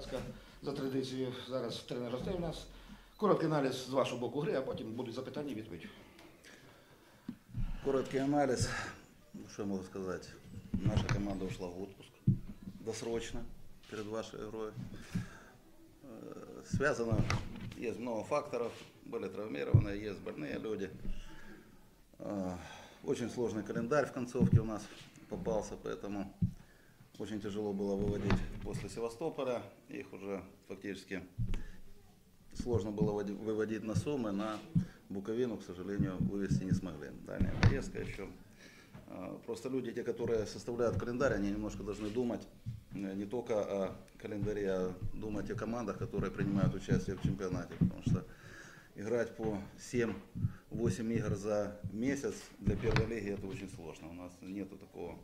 ласка, за традицією, зараз тренер гостей у нас. Короткий аналіз з вашого боку гри, а потім будуть запитання і відповідь. Короткий анализ. Что я могу сказать? Наша команда ушла в отпуск досрочно перед вашей игрой. Связано, есть много факторов, были травмированы, есть больные люди. Очень сложный календарь в концовке у нас попался, поэтому очень тяжело было выводить после Севастополя. Их уже фактически сложно было выводить на Сумы, на Буковину, к сожалению, вывести не смогли. Дальняя поездка еще. Просто люди, те, которые составляют календарь, они немножко должны думать не только о календаре, а думать о командах, которые принимают участие в чемпионате. Потому что играть по 7-8 игр за месяц для первой лиги это очень сложно. У нас нету такого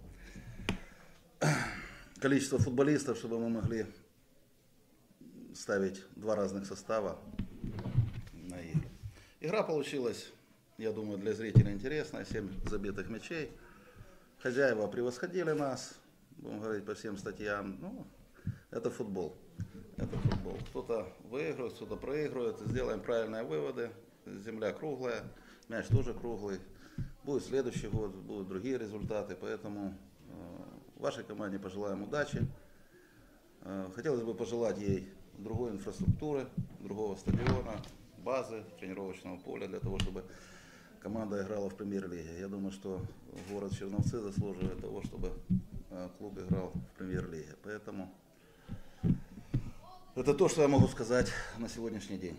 количества футболистов, чтобы мы могли ставить два разных состава на игры. Игра получилась, я думаю, для зрителей интересная. 7 забитых мячей. Хозяева превосходили нас, будем говорить по всем статьям. Ну, это футбол. Это футбол. Кто-то выигрывает, кто-то проигрывает. Сделаем правильные выводы. Земля круглая, мяч тоже круглый. Будет следующий год, будут другие результаты. Поэтому вашей команде пожелаем удачи. Хотелось бы пожелать ей другой инфраструктуры, другого стадиона, базы, тренировочного поля, для того, чтобы команда играла в премьер-лиге. Я думаю, что город Черновцы заслуживает того, чтобы клуб играл в премьер-лиге. Поэтому это то, что я могу сказать на сегодняшний день.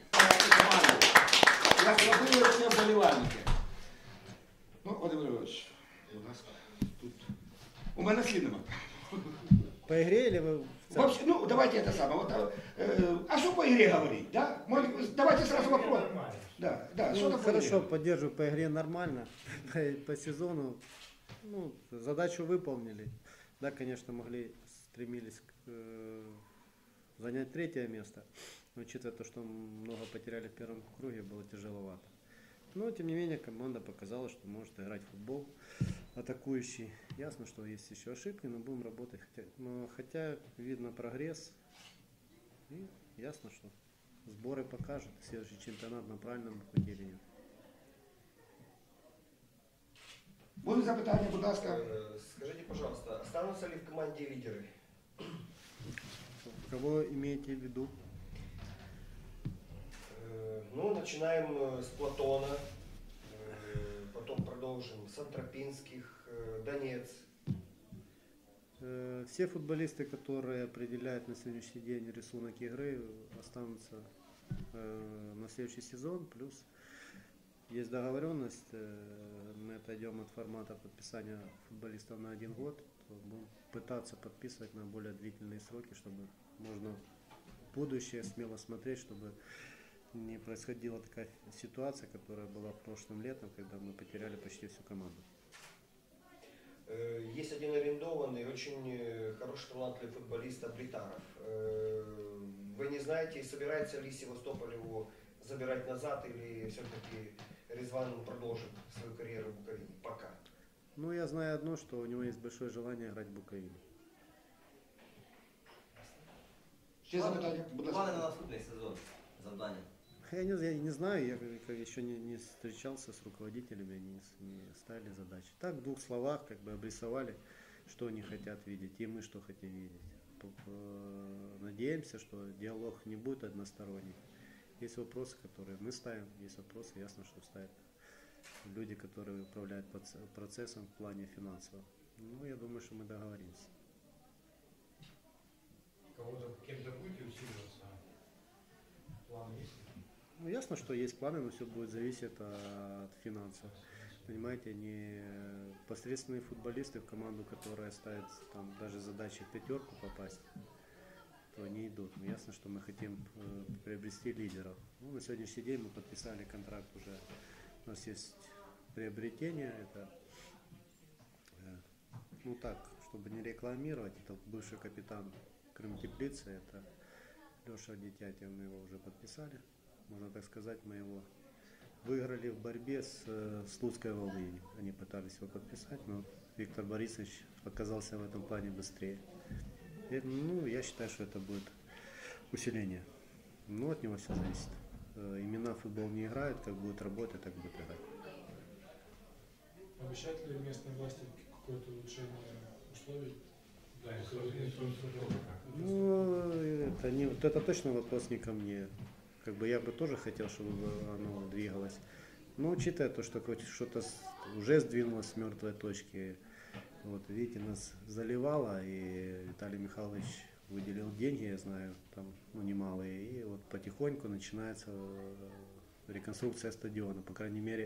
Я зробили все вболівальники. Ну, Володимир Іванович, будь ласка, тут. У мене слів нема. По игре или вы... Вообще, ну, давайте это самое. Вот, а что по игре говорить, да? Давайте сразу вопрос. Да, да, что Ну, по хорошо, игре? поддерживаю, по игре нормально. По сезону, ну, задачу выполнили. Да, конечно, могли, стремились занять 3-е место. Но учитывая то, что много потеряли в первом круге, было тяжеловато. Но, тем не менее, команда показала, что может играть в футбол атакующий. Ясно, что есть еще ошибки, но будем работать. Хотя видно прогресс. И ясно, что сборы покажут. Следующий чемпионат на правильном пути или нет. Будуть запитання, будь ласка. Скажите, пожалуйста, останутся ли в команде лидеры? Кого имеете в виду? Ну, начинаем с Платона, потом продолжим с Антропинских, Донец. Все футболисты, которые определяют на сегодняшний день рисунок игры, останутся на следующий сезон. Плюс есть договоренность, мы отойдем от формата подписания футболистов на 1 год, то будем пытаться подписывать на более длительные сроки, чтобы можно в будущее смело смотреть, чтобы не происходила такая ситуация, которая была прошлым летом, когда мы потеряли почти всю команду. Есть один арендованный, очень хороший талантливый футболист Абритаров. Вы не знаете, собирается ли Севастополь его забирать назад, или все-таки Резван продолжит свою карьеру в Буковине? Пока. Ну, я знаю одно, что у него есть большое желание играть в Буковине. Ще запитання, будь Плани на ласка. наступний сезон, завдання. Я не знаю, я еще не встречался с руководителями, они не ставили задачи. Так, в 2 словах как бы обрисовали, что они хотят видеть, и мы что хотим видеть. Надеемся, что диалог не будет односторонний. Есть вопросы, которые мы ставим, есть вопросы, ясно, что ставят люди, которые управляют процессом в плане финансового. Ну, я думаю, что мы договоримся. Кого-то кем-то будете усиливаться? План есть? Ну, ясно, что есть планы, но все будет зависеть от финансов. Понимаете, не посредственные футболисты в команду, которая ставит там даже задачи в 5 попасть, то не идут. Но ясно, что мы хотим приобрести лидеров. Ну, на сегодняшний день мы подписали контракт уже. У нас есть приобретение. Это, ну так, чтобы не рекламировать, это бывший капитан Крым-Теплицы, это Леша Дитятев, мы его уже подписали. Можно так сказать, мы его выиграли в борьбе с Слуцкой Волынью. Они пытались его подписать, но Виктор Борисович оказался в этом плане быстрее. И, ну, я считаю, что это будет Усиление. Ну, от него все зависит. Имена в футбол не играют, как будет работать, так будет играть. Обещают ли местные власти какое-то улучшение условий? Да, Ну, это точно вопрос не ко мне. Как бы я бы тоже хотел, чтобы оно двигалось. Но учитывая то, что что-то уже сдвинулось с мертвой точки, вот видите, нас заливало, и Виталий Михайлович выделил деньги, я знаю, там немалые, и вот потихоньку начинается реконструкция стадиона. По крайней мере,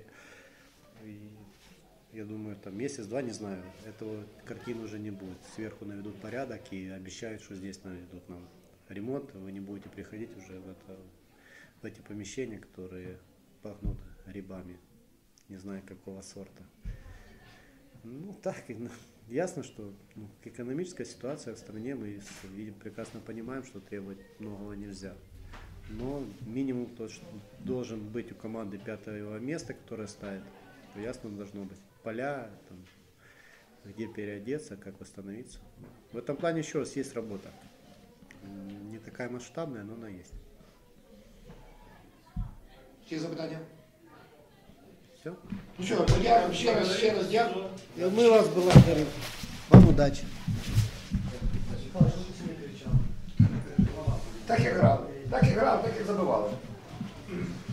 я думаю, там месяц-два, не знаю, этого картины уже не будет. Сверху наведут порядок и обещают, что здесь наведут нам ремонт, вы не будете приходить уже в эти помещения, которые пахнут грибами, не знаю какого сорта. Ну так, ясно, что экономическая ситуация в стране, мы прекрасно понимаем, что требовать многого нельзя. Но минимум то, что должен быть у команды 5-го места, которое ставит, то ясно должно быть. Поля, там, где переодеться, как восстановиться. В этом плане еще раз есть работа. Не такая масштабная, но она есть. Всі запитання? Все? Ну що, подякую, ще раз дякую. Мы вас благодарим. Вам удачи. Так і грав, так і забивали.